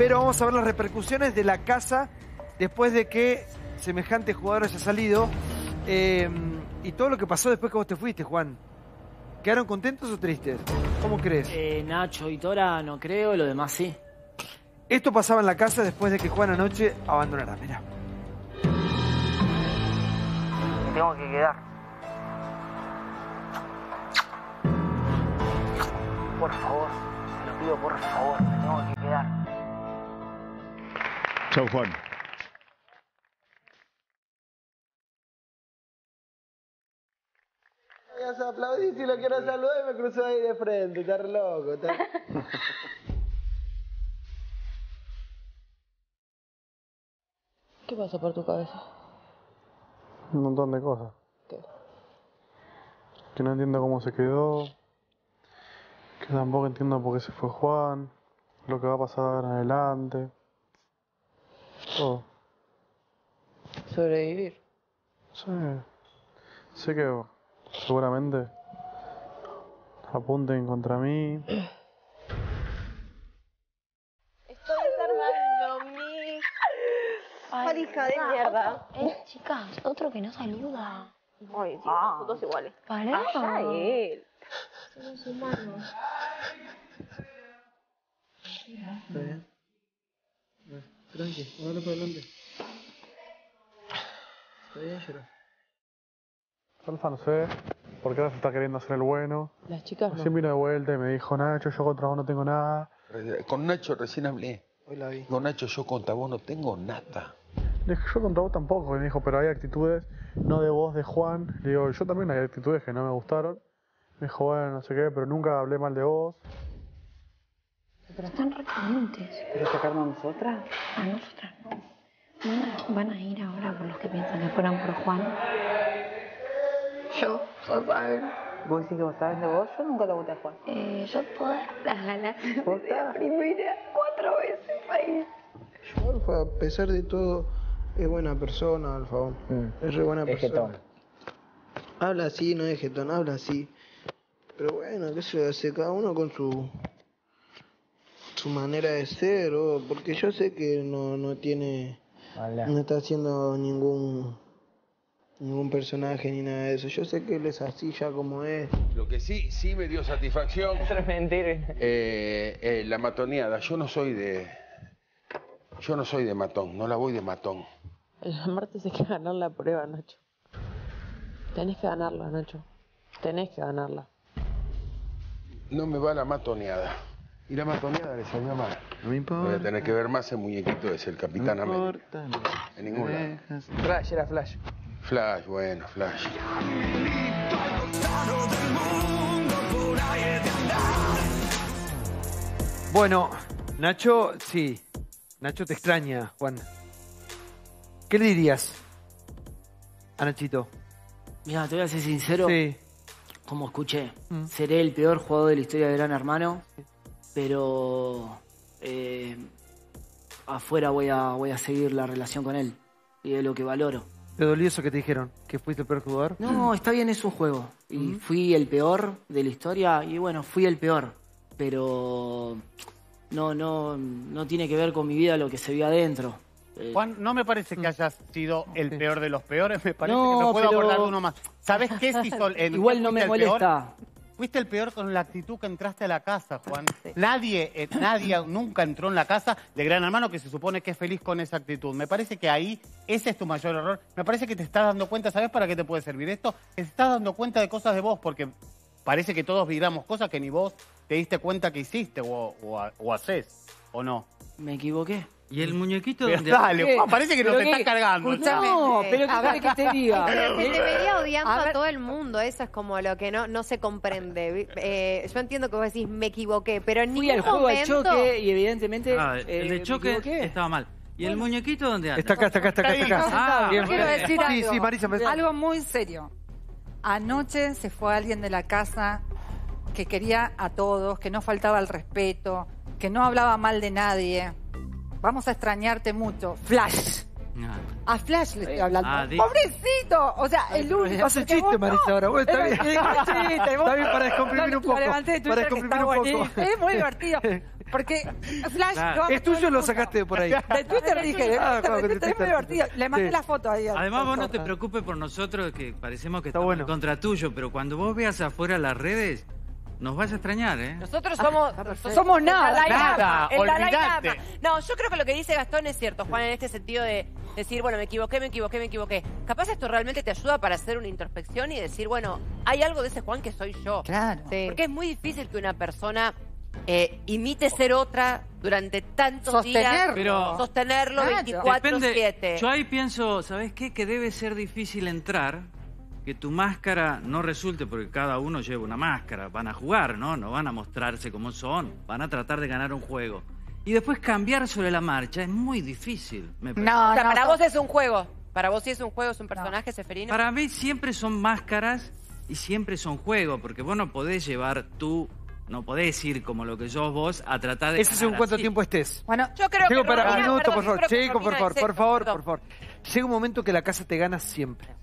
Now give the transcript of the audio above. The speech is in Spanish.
pero vamos a ver las repercusiones de la casa después de que semejante jugador haya salido. Y todo lo que pasó después que vos te fuiste, Juan. ¿Quedaron contentos o tristes? ¿Cómo crees? Nacho y Tora no creo, lo demás sí. Esto pasaba en la casa después de que Juan anoche abandonara. Mirá. Me tengo que quedar. Por favor, te lo pido por favor, me tengo que quedar. Chau, Juan. Ya se aplaudí, si lo quiero saludar y me cruzó ahí de frente, está re loco. ¿Qué pasa por tu cabeza? Un montón de cosas. ¿Qué? Que no entiendo cómo se quedó. Que tampoco entiendo por qué se fue Juan. Lo que va a pasar en adelante. Todo. Sobrevivir. Sí. Sé que seguramente apunten contra mí. Estoy desarmando mi valija de mierda. Chicas, otro que no saluda. Ay, sí, son todos iguales. Pará. Allá él. Somos humanos. Está bien. Tranqui, dale para adelante. Está bien, llorar. Alfa no sé por qué ahora se está queriendo hacer el bueno. Las chicas no. Recién vino de vuelta y me dijo, Nacho, yo contra vos no tengo nada. Con Nacho recién hablé. Hoy la vi. Con Nacho, yo contra vos no tengo nada. Le dije, yo contra vos tampoco. Y me dijo, pero hay actitudes, no de vos, de Juan. Le digo, yo también hay actitudes que no me gustaron. Me dijo, bueno, no sé qué, pero nunca hablé mal de vos. Pero están recalientes. ¿Querés sacarnos a nosotras? A nosotras no. Van a ir ahora por los que piensan que fueran por Juan. Yo, ya saben. ¿Vos decís que vos sabés de vos? Yo nunca lo voté a Juan. Yo todas las ganas ¿Vos de la primera 4 veces ahí. Yo, Alfa, a pesar de todo, es buena persona, Alfa. Es re buena persona. Habla así, no es jetón, habla así. Pero bueno, qué se hace, cada uno con su manera de ser, porque yo sé que no tiene, no está haciendo ningún personaje ni nada de eso. Yo sé que él es así ya como es. Lo que sí me dio satisfacción. Eso es mentira. La matoneada. Yo no soy de matón, no la voy de matón. El martes hay que ganar la prueba, Nacho. Tenés que ganarla, Nacho. Tenés que ganarla. No me va la matoneada. Y la matoneada le salió mal. No me importa. Voy a tener que ver más el muñequito es el Capitán América. En ningún lado. Flash, era Flash. Flash, bueno, Flash. Bueno, Nacho, sí. Nacho te extraña, Juan. ¿Qué le dirías a Nachito? Mira, te voy a ser sincero. Sí. Como escuché, seré el peor jugador de la historia de Gran Hermano, pero afuera voy a seguir la relación con él y es lo que valoro. ¿Te dolió eso que te dijeron? ¿Que fuiste el peor jugador? No, está bien, es un juego. Y fui el peor de la historia y bueno, fui el peor. Pero no tiene que ver con mi vida lo que se vio adentro. Juan, no me parece que hayas sido el peor de los peores, me parece No, que me puedo pero- acordar de uno más. ¿Sabes qué? Si Igual no me molesta. Fuiste el peor con la actitud que entraste a la casa, Juan. Nadie nunca entró en la casa de Gran Hermano que se supone que es feliz con esa actitud. Me parece que ahí ese es tu mayor error. Me parece que te estás dando cuenta, ¿sabes para qué te puede servir esto? Te estás dando cuenta de cosas de vos, porque parece que todos miramos cosas que ni vos te diste cuenta que hiciste o hacés, ¿o no? Me equivoqué. ¿Y el muñequito dónde- Dale, Juan, ¿Qué? parece que nos ¿Pero está qué? cargando. Escuchame. No, pero ¿qué querés que te diga? Pero que te veía odiando A ver. a todo el mundo, eso es como lo que no se comprende. Yo entiendo que vos decís, me equivoqué, pero en Fui ningún al juego al momento... choque y evidentemente... el de me choque equivoqué. estaba mal. ¿Y el muñequito dónde anda? Está acá. Ah, Bien. Quiero decir Sí, algo, sí, Marisa. algo muy serio. Anoche se fue alguien de la casa que quería a todos, que no faltaba el respeto, que no hablaba mal de nadie. Vamos a extrañarte mucho. Flash. A Flash le estoy hablando. di- ¡Pobrecito! O sea, el único... Haz el chiste, Marisa, ahora. Bueno, está bien. Está bien para descomprimir un poco. Lo levanté de Para Twitter, que descomprimir está un poco. buenísimo. Es muy divertido. Porque Flash... Claro. Es tuyo o lo sacaste de por ahí. De Twitter dije, de Ah, claro, Twitter, de es muy divertido. Le mandé Sí. la foto ahí. Además, vos no te preocupes por nosotros, que parecemos que estamos bueno. en contra tuyo, pero cuando vos veas afuera las redes, nos vas a extrañar, ¿eh? Nosotros somos... Somos nada. el Dalai nada, Lama, el Dalai olvidate. Lama. No, yo creo que lo que dice Gastón es cierto, Juan, en este sentido de decir, bueno, me equivoqué. Capaz esto realmente te ayuda para hacer una introspección y decir, bueno, hay algo de ese Juan que soy yo. Claro. Sí. Porque es muy difícil que una persona imite ser otra durante tantos Sostenerlo. días. Pero- Sostenerlo Claro. 24/7. Yo ahí pienso, ¿sabes qué? Que debe ser difícil entrar, que tu máscara no resulte, porque cada uno lleva una máscara, van a jugar, ¿no? No van a mostrarse como son, van a tratar de ganar un juego. Y después cambiar sobre la marcha es muy difícil, me parece. No, O sea, no, para no. vos es un juego. Para vos sí es un juego, es un personaje, Seferino. Para mí siempre son máscaras y siempre son juegos, porque vos no podés llevar no podés ir como lo que sos vos a tratar de Ese según ganar cuánto así. tiempo estés. Bueno, Yo creo Chico, que para un Romina, minuto, perdón, por yo favor. creo que Chico, por Romina favor, es por favor, sexo, por favor. Llega un momento que la casa te gana siempre.